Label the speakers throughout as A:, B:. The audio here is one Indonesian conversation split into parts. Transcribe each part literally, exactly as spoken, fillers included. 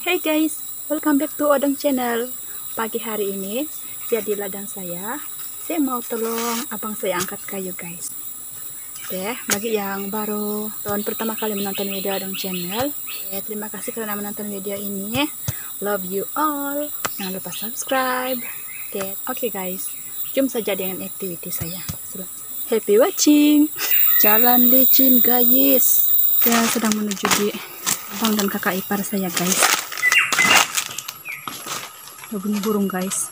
A: Hey guys, welcome back to Odong Channel. Pagi hari ini, saya di ladang saya. Saya mau tolong abang saya angkat kayu guys. Oke, bagi yang baru tahun pertama kali menonton video Odong Channel, ya, terima kasih karena menonton video ini. Love you all. Jangan lupa subscribe. Oke, oke guys, jom saja dengan activity saya. Happy watching. Jalan licin guys. Saya sedang menuju di abang dan kakak ipar saya guys. Bunyi burung guys.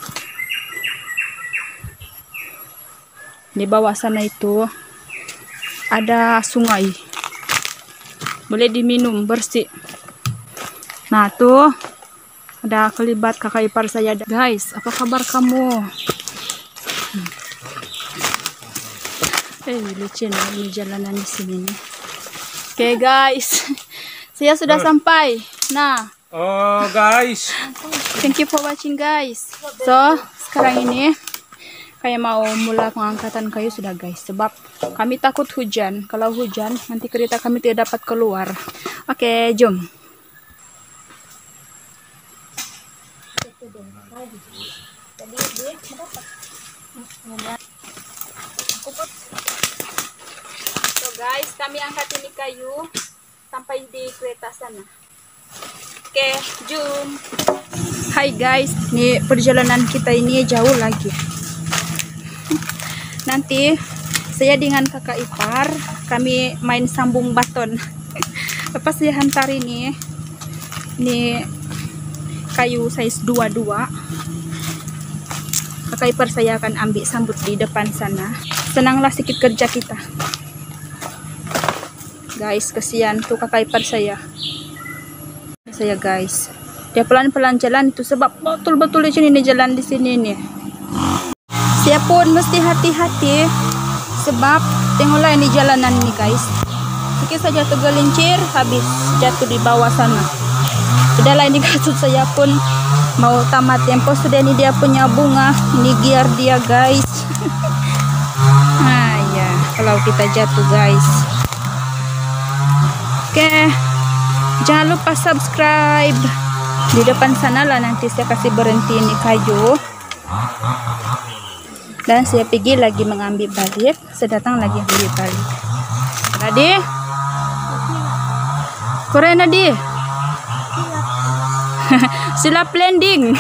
A: Di bawah sana itu ada sungai, boleh diminum, bersih. Nah tuh ada kelibat kakak ipar saya guys. Apa kabar kamu? hmm. Eh licin ini jalanan di sini nih. Oke okay, guys, saya sudah uh. sampai. Nah
B: oh guys,
A: thank you for watching guys. So sekarang ini kayak mau mulai pengangkatan kayu sudah guys, sebab kami takut hujan. Kalau hujan nanti kereta kami tidak dapat keluar. Oke okay, jom. So guys, kami angkat ini kayu sampai di kereta sana. Oke, jom. Hai guys, nih perjalanan kita ini jauh lagi. Nanti saya dengan kakak ipar kami main sambung baton. Lepas saya hantar ini, ini kayu size dua dua. Kakak ipar saya akan ambil sambut di depan sana. Senanglah sedikit kerja kita. Guys, kesian tuh kakak ipar saya. Saya guys, dia pelan-pelan jalan itu sebab betul-betul di sini nih, jalan di sini nih. Saya pun mesti hati-hati sebab tengoklah ini jalanan nih guys. Sedikit saja tergelincir habis jatuh di bawah sana. Sudahlah, ini kasut saya pun mau tamat tempo sudah. Ini dia punya bunga, ini gear dia guys. Nah ya, kalau kita jatuh guys. Oke, jangan lupa subscribe. Di depan sana lah nanti saya kasih berhenti ini kayu. Dan saya pergi lagi mengambil balik. Saya datang lagi ambil balik. Tadi? Korea nadi? Sila landing.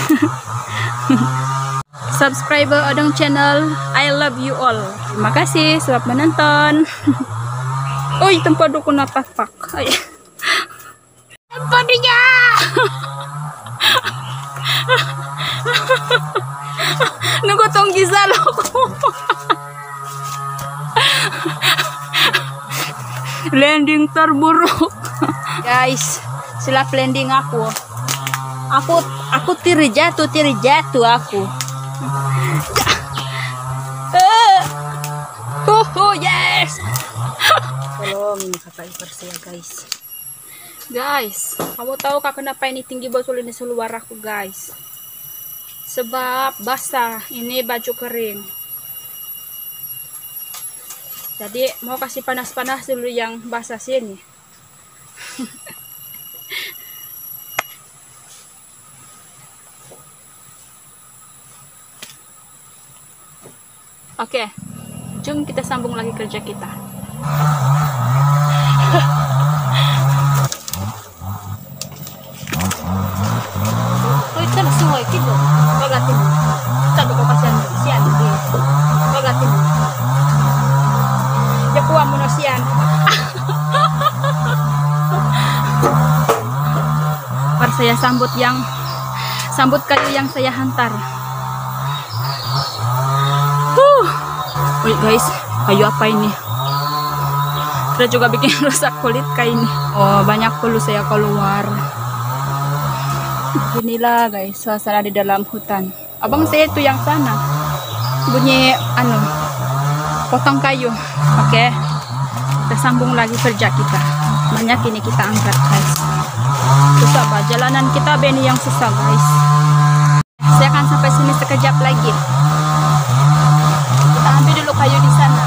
A: Subscriber Odong Channel, I love you all. Terima kasih sebab menonton. Oi, tempat dukun apa pak? Tempat dia. Nunggu tonggi saloko. Landing terburuk. Guys, sila landing aku. Aku aku tiri jatuh, tiri jatuh aku. Uh, uh, yes. Tolong ini kakak ipar saya guys. Guys, kamu tahu kak kenapa ini tinggi botol ini seluar aku guys? Sebab basah, ini baju kering. Jadi mau kasih panas-panas dulu yang basah sini. Oke, jom kita sambung lagi kerja kita. Oh itu ada sungai gitu. Bagatin. Tapi kau kasihan sian di. Bagatin. Ya kuah monosian. Par saya sambut yang sambut kayu yang saya hantar. Huh. Wait guys, kayu apa ini? Kita juga bikin rusak kulit kayu ini. Oh, banyak pulu saya keluar. Inilah guys suasana di dalam hutan. Abang saya itu yang sana bunyi anu potong kayu. Oke, kita sambung lagi kerja kita. Banyak ini kita angkat guys. Susah bah, jalanan kita beni yang susah guys. Saya akan sampai sini sekejap lagi. Kita ambil dulu kayu di sana.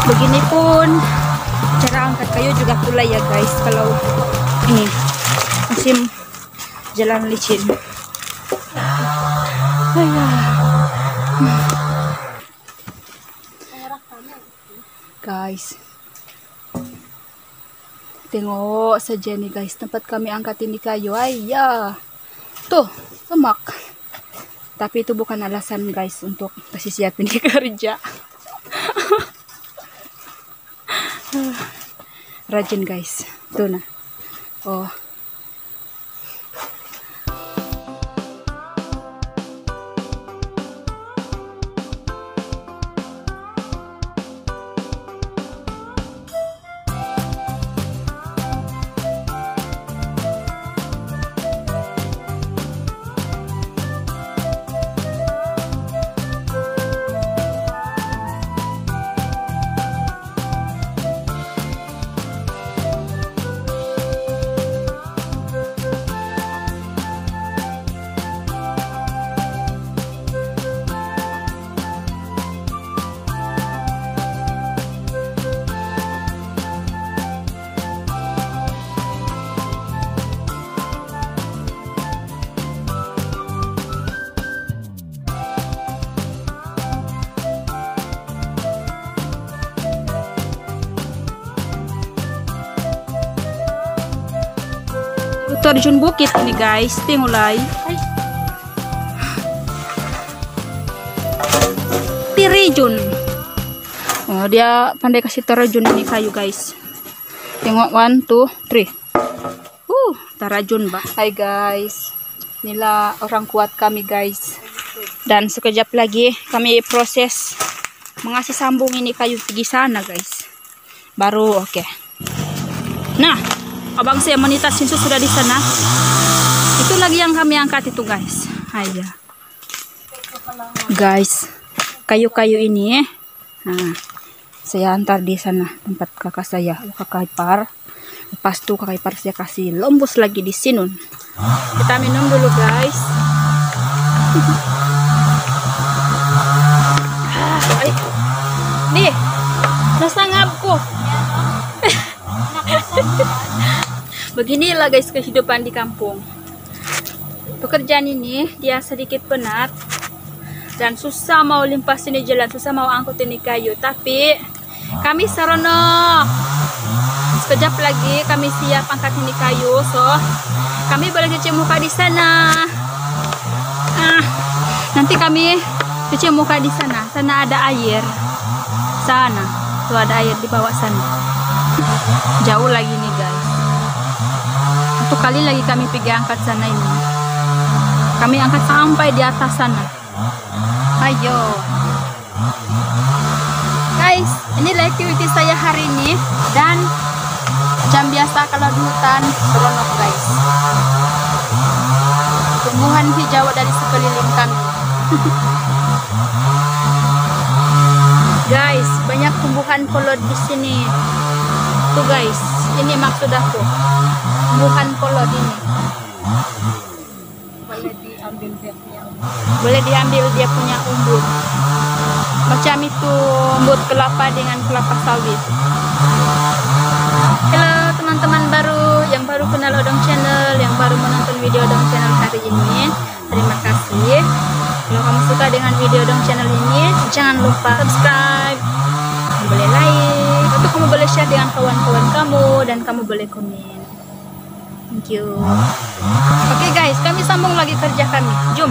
A: Begini pun cara angkat kayu juga pula ya guys, kalau ini musim jalan licin. Guys, tengok saja nih guys, tempat kami angkat ini kayu. Ayah, tuh semak. Tapi itu bukan alasan guys untuk kasih siapin di kerja. Rajin guys, tuh nah. Oh. Terjun bukit ini guys, tingulai. Terjun. Oh, dia pandai kasih terjun ini kayu guys. Tengok one, two, three. Uh, terjun bah. Hai guys, inilah orang kuat kami guys. Dan sekejap lagi kami proses mengasih sambung ini kayu pergi sana guys. Baru oke. Okay. Nah. Abang saya Monita Sinsu sudah di sana. Itu lagi yang kami angkat itu guys. Ayo. Guys, kayu-kayu ini, nah, saya antar di sana tempat kakak saya, kakak ipar. Lepas itu kakak ipar saya kasih lombos lagi di sini. Kita minum dulu guys. Nih, nasa ngapku. Beginilah guys kehidupan di kampung. Pekerjaan ini dia sedikit penat dan susah mau limpas ini jalan, susah mau angkut ini kayu. Tapi kami sarono. Sekejap lagi kami siap angkat ini kayu, so kami boleh cuci muka di sana. Ah, nanti kami cuci muka di sana. Sana ada air. Sana, tuh ada air di bawah sana. Jauh lagi nih guys. Satu kali lagi kami pergi angkat sana ini. Kami angkat sampai di atas sana. Ayo. Guys, inilah activity saya hari ini. Dan jam biasa kalau di hutan seronok guys. Tumbuhan hijau dari sekeliling kami. Guys, banyak tumbuhan kolot di sini. Tuh guys, ini maksud aku. Tumbuhan kolot ini. Boleh diambil dia punya umbut. Boleh diambil dia punya umbut. Macam itu umbut kelapa dengan kelapa sawit. Halo teman-teman baru yang baru kenal Odong Channel, yang baru menonton video Odong Channel hari ini. Terima kasih. Kalau kamu suka dengan video Odong Channel ini, jangan lupa subscribe. Kamu boleh like, atau kamu boleh share dengan kawan-kawan kamu, dan kamu boleh komen. Thank you. Oke okay guys, kami sambung lagi kerja kami. Jom.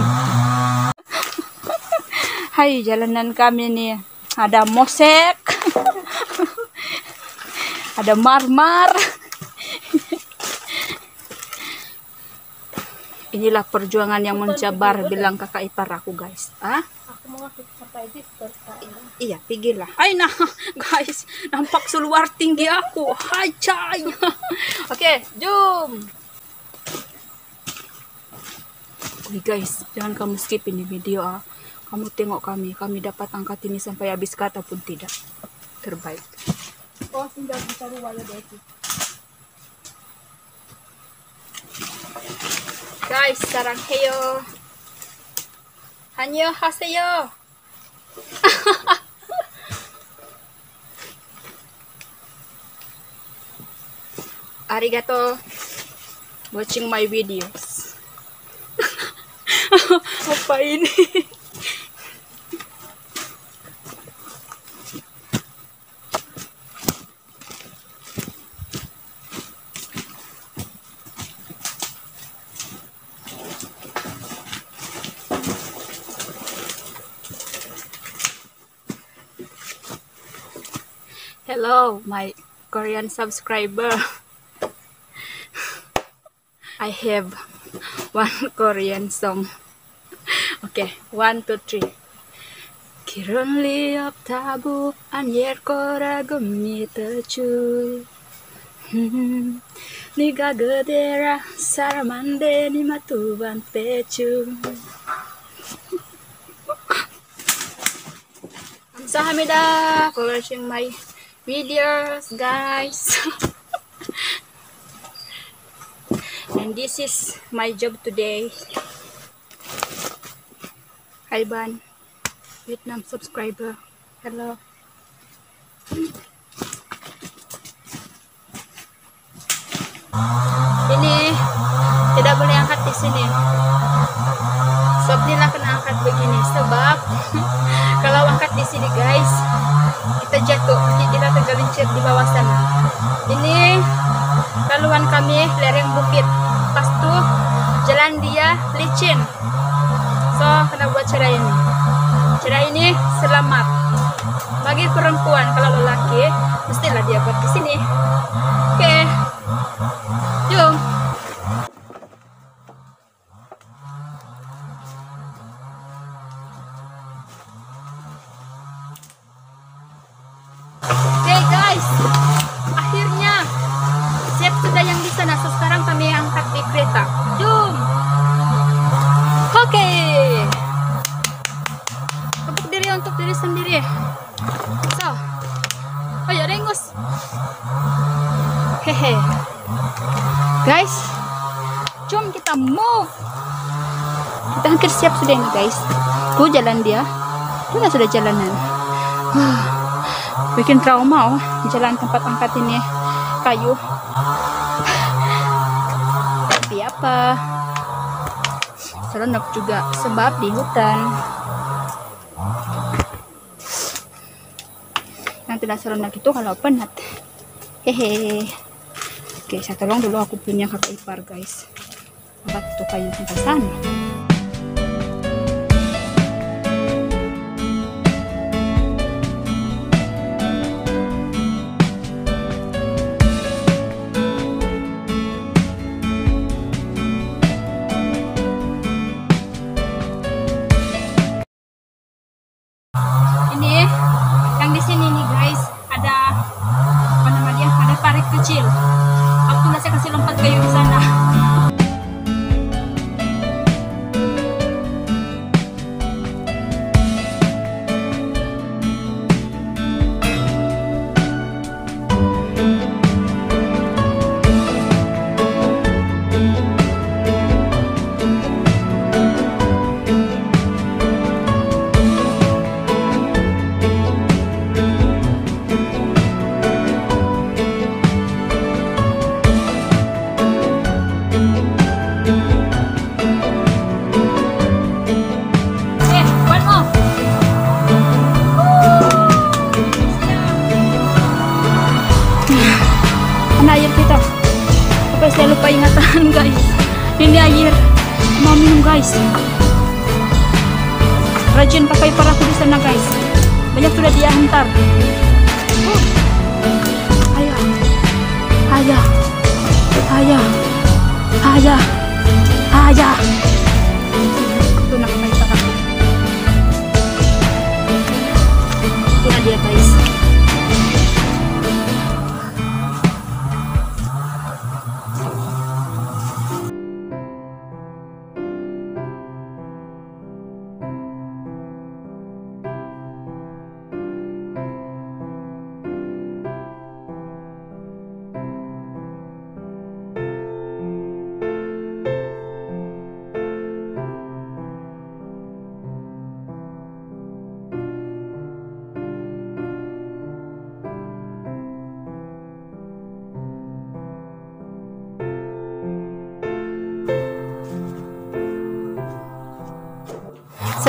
A: Hai, jalanan kami nih. Ada mosek. Ada marmar. Inilah perjuangan yang mencabar, bilang kakak ipar aku guys. Ah? Aku mau sampai di iya, pergilah. Ay nah, guys, nampak seluar tinggi aku. Hai cay. Oke, jom. Oke guys, jangan kamu skip ini video ah. Kamu tengok kami, kami dapat angkat ini sampai habis kata pun tidak. Terbaik. Oh, tinggal kita ruwaya deh. Guys, sarang heyo. Hanyo haseyo. Arigato watching my videos. Apa ini? Hello, my Korean subscriber. I have one Korean song. Okay, one, two, three. 길은 리 없다고 안일 거라고 믿어줄. 네가 그대라 사람 안 되니만 두 번 빼줄. 감사합니다 for watching my videos, guys. And this is my job today. Hi Ban, Vietnam subscriber. Hello. Ini tidak boleh angkat di sini. Sebab nila kena angkat begini. Sebab kalau angkat di sini, guys, kita jatuh. Kita tergelincir di bawah sana. Ini laluan kami lereng bukit. Pas tuh jalan dia licin. So kena buat cara ini. Cara ini selamat. Bagi perempuan, kalau lelaki mestilah dia buat ke sini. Oke. Okay. Jom. Oke okay, guys, akhirnya siap sudah yang di sana. So, sekarang kami angkat di kereta. Jom. Oke. Okay. Tepuk diri untuk diri sendiri. So, oh ya rengus. Hehe. Guys, jom kita move. Kita hampir siap sudah ini, guys. Tuh jalan dia. Tuh sudah jalanan. Bikin trauma oh, jalan tempat angkat ini kayu. Tapi apa? Seronok juga sebab di hutan. Yang tidak seronok itu kalau penat. Hehe. Oke, saya tolong dulu aku punya kakak ipar, guys. Angkat tuh kayu sampai sana. Ini yang di sini nih, guys, ada apa namanya? Ada parit kecil. Aku nggak kasih lompat kayu di sana. Air kita sampai saya lupa ingatan, guys. Ini air mau minum, guys. Rajin pakai paraku di sana, guys. Banyak sudah dia hantar. uh. Ayah ayah ayah ayah ayah itu nak pakai paraku. Itu dia, guys.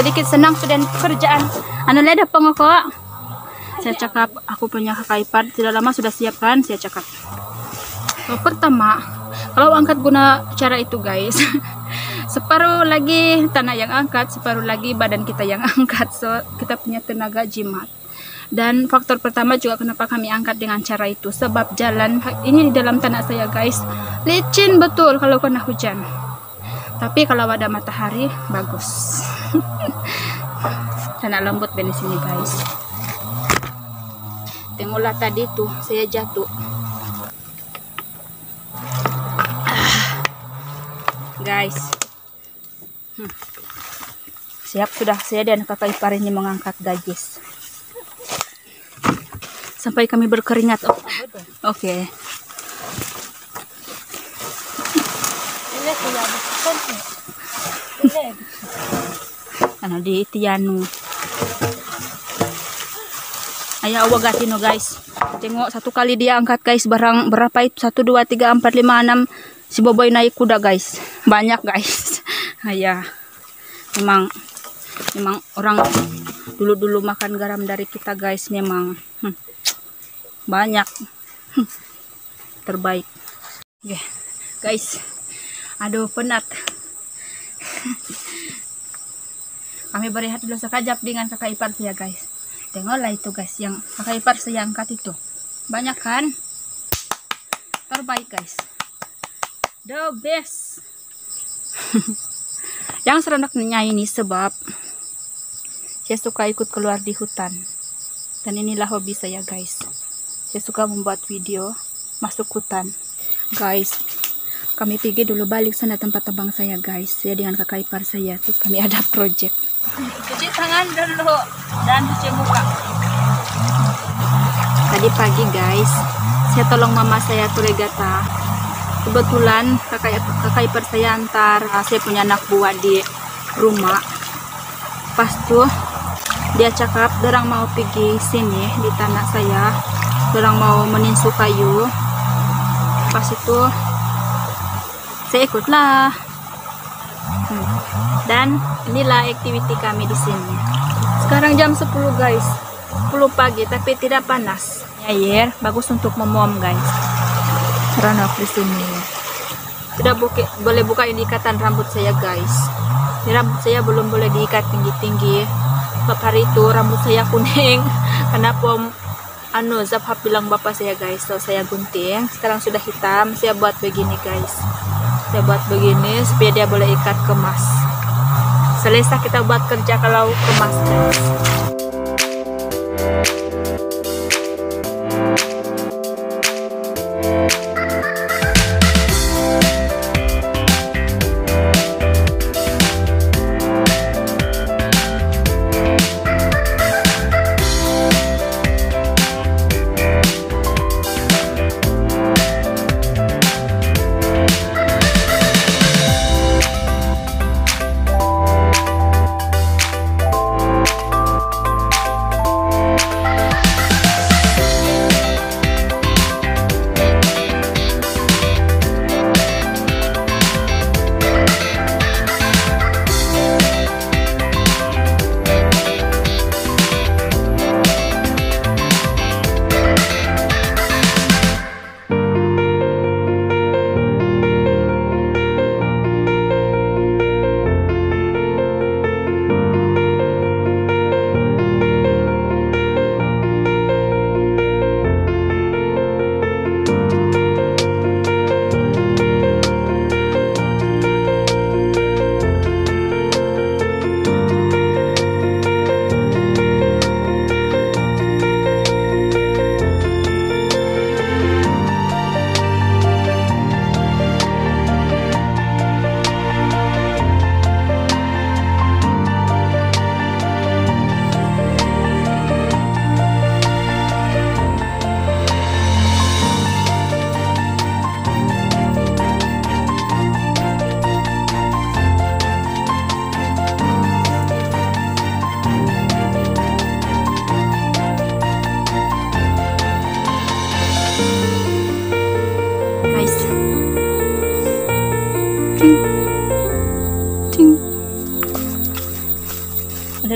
A: sedikit senang sudah pekerjaan. Anu leda pengokok. Saya cakap aku punya kakak ipar tidak lama sudah siap kan? Saya cakap. Oh, pertama, kalau angkat guna cara itu guys, separuh lagi tanah yang angkat, separuh lagi badan kita yang angkat. So kita punya tenaga jimat. Dan faktor pertama juga kenapa kami angkat dengan cara itu, sebab jalan ini di dalam tanah saya guys licin betul kalau kena hujan, tapi kalau ada matahari bagus. Tanah lembut di sini guys. Tengoklah tadi tuh saya jatuh. Ah, guys, hmm. Siap sudah saya dan kakak ipar ini mengangkat guys. Sampai kami berkeringat. Oh, oke. Okay. Ano di Tianu. Ayo awagatino guys. Tengok satu kali dia angkat guys barang berapa itu? Satu dua tiga empat lima enam. Si Boboy naik kuda guys. Banyak guys. Ayah. Memang memang orang dulu-dulu makan garam dari kita guys memang. Hmm. Banyak. Terbaik. Oke, okay. Guys, aduh penat. Kami berehat dulu sekejap dengan kakak ipar saya guys. Tengoklah itu guys yang kakak ipar saya angkat itu. Banyak kan? Terbaik guys. The best. Yang serenaknya ini sebab saya suka ikut keluar di hutan. Dan inilah hobi saya guys. Saya suka membuat video masuk hutan guys. Kami pergi dulu balik sana tempat abang saya guys. Saya dengan kakak ipar saya tuh kami ada project. Cuci tangan dulu dan cuci muka. Tadi pagi guys saya tolong mama saya tuh regata. Kebetulan kakak kakak ipar saya antar saya punya anak buah di rumah. Pas tuh dia cakap dorang mau pergi sini di tanah saya. Orang mau meninsu kayu. Pas itu saya ikutlah. Hmm. Dan inilah aktiviti kami di sini. Sekarang jam sepuluh guys. sepuluh pagi tapi tidak panas. Air bagus untuk memom guys. Seronok di sini. Tidak buka, boleh buka ini ikatan rambut saya guys. Ini rambut saya belum boleh diikat tinggi-tinggi. Sebab hari itu rambut saya kuning. Karena pom anu Zaphap bilang bapak saya guys, so saya gunting. Sekarang sudah hitam, saya buat begini guys. Saya buat begini supaya dia boleh ikat kemas. Selesai kita buat kerja kalau kemas guys.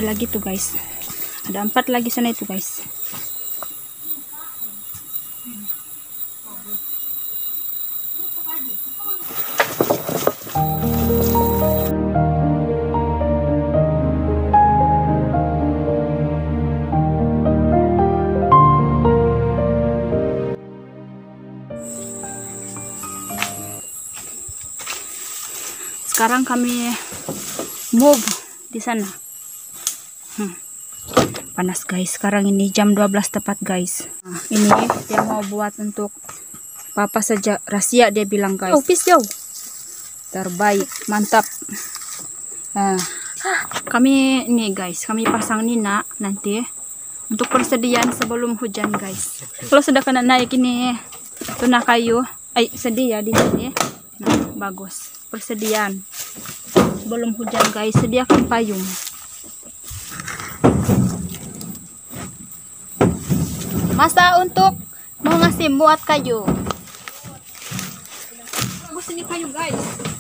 A: lagi tuh guys. Ada empat lagi sana itu guys. Sekarang kami move di sana. Hmm. Panas guys. Sekarang ini jam dua belas tepat guys. Nah, ini dia mau buat untuk papa saja rahasia, dia bilang guys. Oh, peace jauh. Terbaik, mantap. Nah, kami ini guys, kami pasang Nina nanti untuk persediaan sebelum hujan guys. Kalau sudah kena naik ini tuna kayu, ay sedia di sini. Nah, bagus. Persediaan sebelum hujan guys, sediakan payung. Masa untuk mau ngasih buat kayu. Bagus ini kayu guys.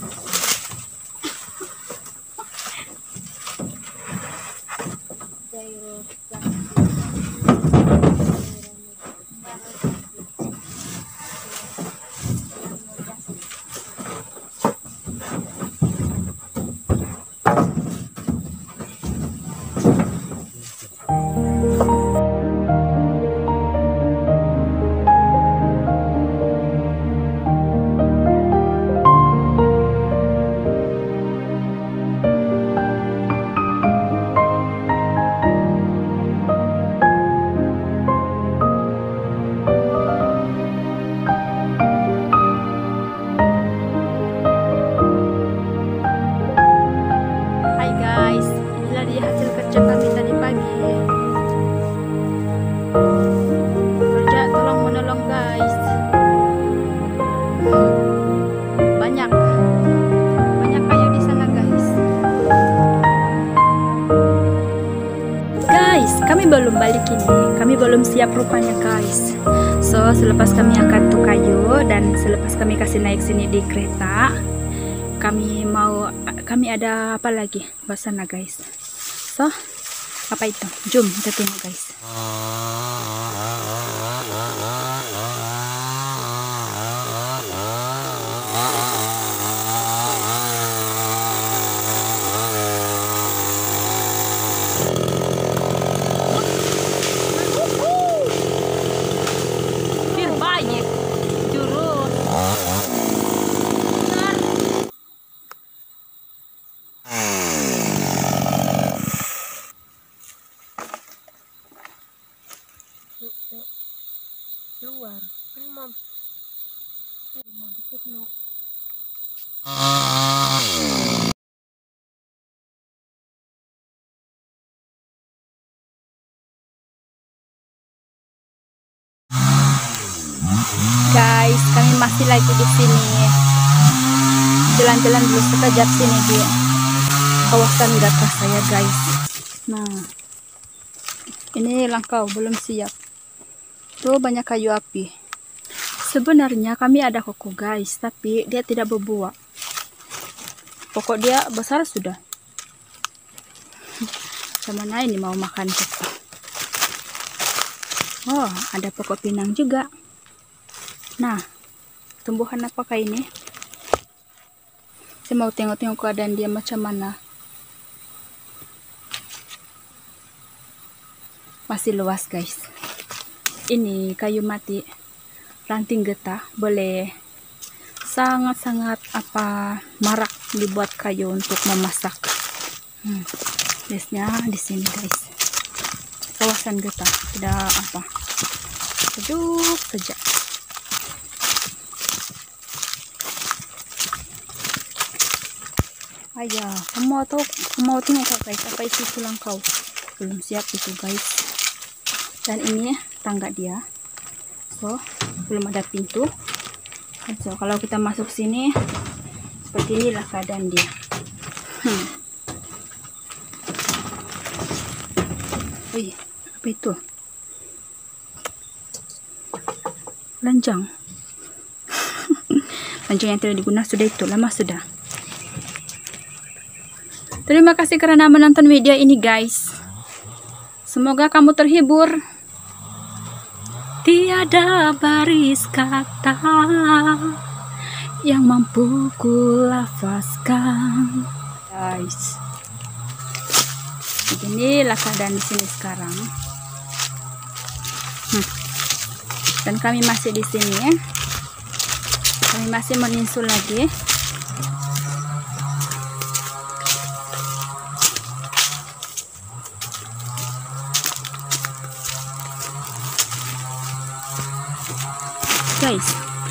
A: Kerja tolong menolong guys. Banyak banyak kayu di sana guys. Guys, kami belum balik ini. Kami belum siap rupanya guys. So, selepas kami angkat tuh kayu dan selepas kami kasih naik sini di kereta, kami mau kami ada apa lagi di sana guys. So, apa itu? Jom kita tengok guys. Banyak jurus. Luar mau guys, kami masih lagi di sini. Jalan-jalan dulu sekejap sini di kawasan Gatra saya guys. Nah, ini langkau belum siap. Tuh banyak kayu api. Sebenarnya kami ada koko guys, tapi dia tidak berbuah. Pokok dia besar sudah. Sama nah ini mau makan koko. Oh, ada pokok pinang juga. Nah, tumbuhan apakah ini? Saya mau tengok-tengok keadaan dia macam mana. Masih luas guys. Ini kayu mati, ranting getah, boleh sangat-sangat apa marak dibuat kayu untuk memasak. Hmm, biasanya di sini guys, kawasan getah, tidak apa, sejuk saja. Ayah, kamu mau tahu, kamu mau tengok guys, apa isi tulang kau? Belum siap itu guys. Dan ini tangga dia. So, belum ada pintu. So, kalau kita masuk sini, seperti inilah keadaan dia. Hmm. Wih, apa itu? Lanjang. Lanjang yang tidak digunakan sudah itu, lama sudah. Terima kasih karena menonton video ini guys. Semoga kamu terhibur. Tiada baris kata yang mampu kulafazkan. Guys, beginilah keadaan di sini sekarang. Hmm. Dan kami masih di sini. Kami masih menyusul lagi. Guys,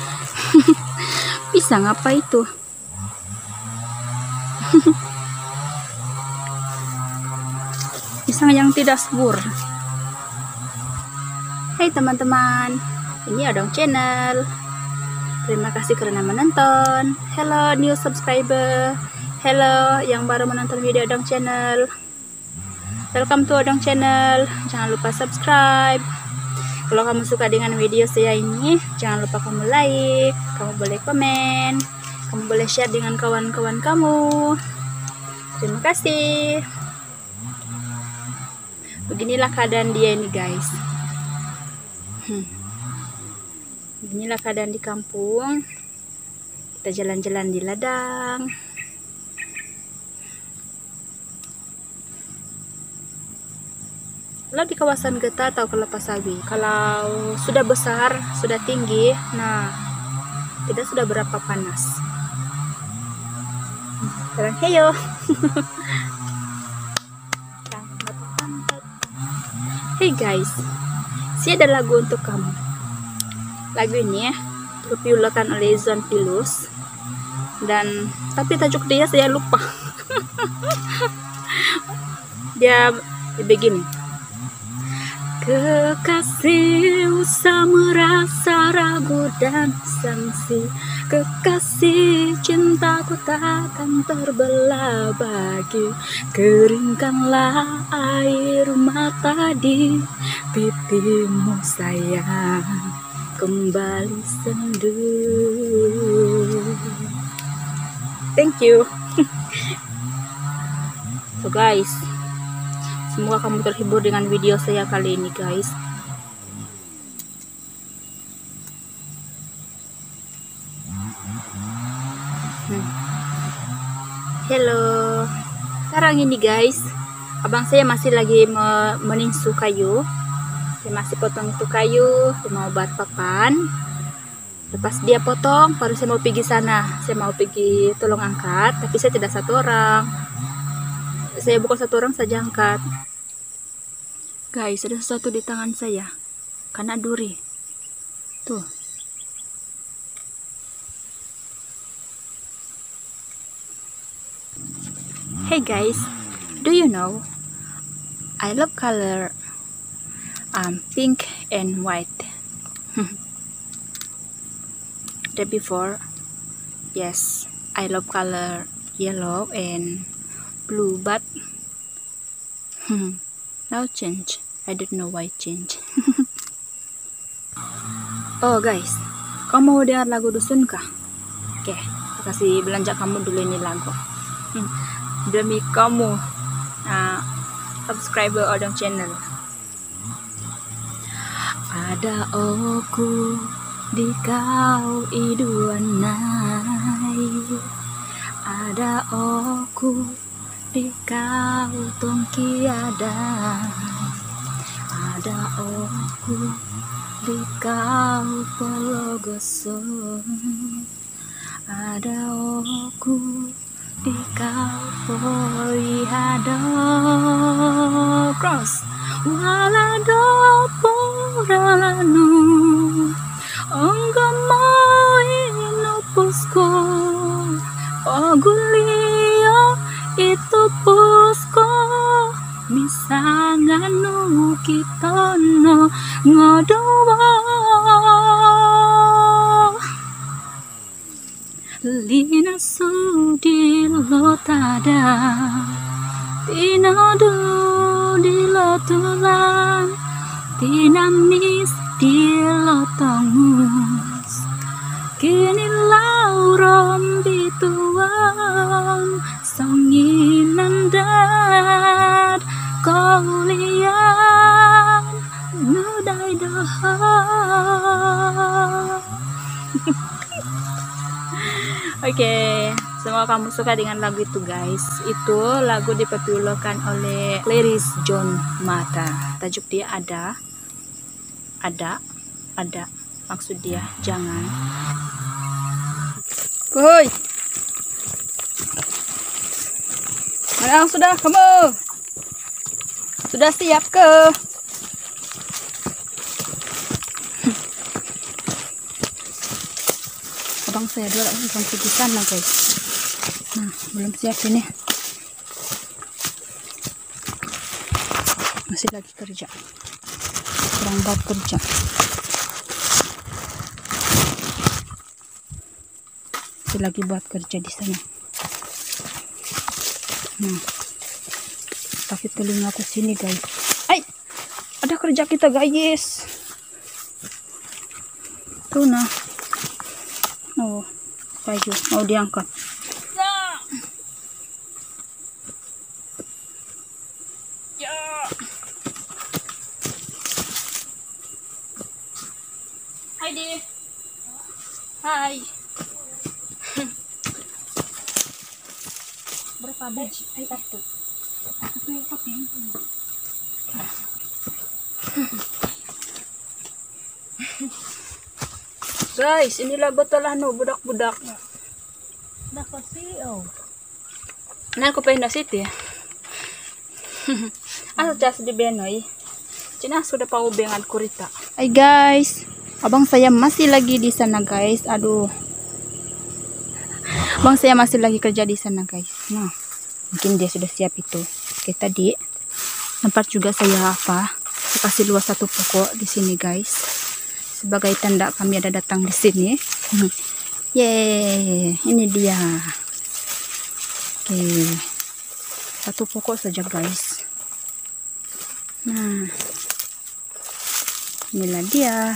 A: pisang apa itu? Pisang yang tidak subur. Hai teman-teman, ini Odong Channel. Terima kasih karena menonton. Hello new subscriber. Hello yang baru menonton video Odong Channel. Welcome to Odong Channel. Jangan lupa subscribe. Kalau kamu suka dengan video saya ini, jangan lupa kamu like, kamu boleh komen, kamu boleh share dengan kawan-kawan kamu. Terima kasih. Beginilah keadaan dia ini guys. Hmm. Beginilah keadaan di kampung. Kita jalan-jalan di ladang. Kalau di kawasan Geta atau Kelapa Sawit, kalau sudah besar, sudah tinggi, nah tidak sudah berapa panas. Sekarang heyo. Hey guys, saya ada lagu untuk kamu. Lagu ini dipopulerkan oleh Zon Pilus, dan tapi tajuk dia saya lupa. Dia begini. Kekasih usah merasa ragu dan sangsi, kekasih cintaku takkan terbelah bagi. Keringkanlah air mata di pipimu sayang, kembali sendu. Thank you. So guys, semoga kamu terhibur dengan video saya kali ini guys. Hmm. Hello. Sekarang ini guys, abang saya masih lagi me meninsu kayu. Saya masih potong itu kayu, saya mau buat papan. Lepas dia potong, baru saya mau pergi sana. Saya mau pergi tolong angkat, tapi saya tidak satu orang. Saya bukan satu orang saja angkat. Guys, ada sesuatu di tangan saya. Karena duri. Tuh. Hey guys, do you know I love color um pink and white. The before, yes, I love color yellow and blue, but now change. I don't know why change. Oh guys, kamu mau dengar lagu dusun kah? Oke, okay, kasih belanja kamu dulu ini lagu. Hmm, demi kamu, nah, subscriber Odong Channel. Ada aku di kau iduanai, ada aku di kau tongki ada, ada aku di kau pologoso, ada aku di kau poi ada cross walado poralanu onggomoi nupusko ogulia itu pusko misanganu kitono ngodowo lina sudi lo tada tinadu di lo tulang tinamis di lo tongus kini laurom bituang songinan dat kau lihat Nudai daha. Oke, semoga kamu suka dengan lagu itu guys. Itu lagu dipetulokan oleh Clarice John Mata. Tajuk dia ada, ada, ada. Maksud dia jangan. Woi, mana sudah kamu? Sudah siap ke? Abang saya dulu langsung pergi sana guys. Nah, belum siap ini. Masih lagi kerja. Kurang buat kerja. Masih lagi buat kerja di sana. Nah, tapi telinga ke sini guys. Ay, ada kerja kita guys. Tuh nah. Oh, kayu mau diangkat. Ya. Ya. Hai di. Hai. Berapa biji? Ay, satu. Satu yang kopi. Guys, inilah botolah no budak-budak. Dah kasi oh. Nan ko pa inasit ya. Ano jas di benoy. Cina sudah pa ubengan kurita. Hai guys, abang saya masih lagi di sana guys. Aduh. Abang saya masih lagi kerja di sana guys. Nah, mungkin dia sudah siap itu. Oke, tadi tempat juga saya apa? Saya kasih luas satu pokok di sini guys. Sebagai tanda kami ada datang di sini. Yeay, ini dia. Oke, satu pokok saja guys. Nah, inilah dia.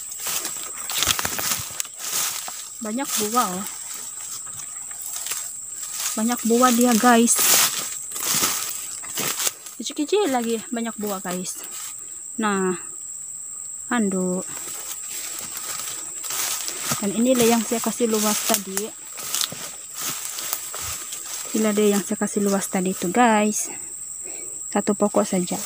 A: Banyak buah oh. Banyak buah dia guys. Kecil-kecil lagi banyak buah guys. Nah, anduk. Dan inilah yang saya kasih luas tadi. Inilah dia yang saya kasih luas tadi itu guys. Satu pokok saja.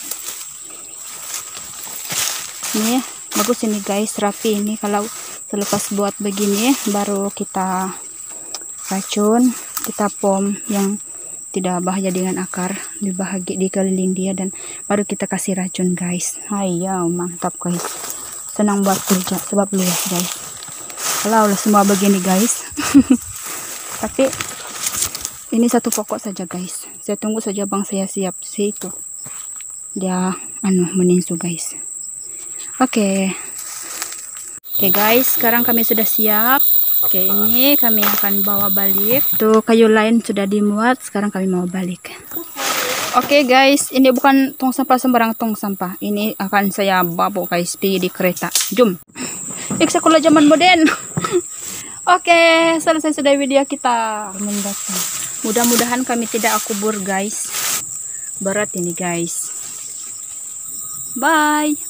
A: Ini bagus ini guys, rapi ini. Kalau selepas buat begini baru kita racun, kita pom yang tidak bahaya dengan akar, dibahagi dikeliling dia, dan baru kita kasih racun guys. Ayo mantap guys. Senang buat kerja sebab luas guys. Kalau semua begini guys. Tapi ini satu pokok saja guys. Saya tunggu saja bang saya siap situ. Dia anu meninsu guys. Oke. Okay. Oke okay, guys, sekarang kami sudah siap. Oke, okay, ini kami akan bawa balik. Tuh kayu lain sudah dimuat, sekarang kami mau balik. Oke okay, guys, ini bukan tong sampah sembarang tong sampah. Ini akan saya bawa guys di kereta. Jom. Sekolah zaman modern. Oke, okay, selesai sudah video kita. Mudah-mudahan kami tidak kubur guys. Berat ini guys. Bye.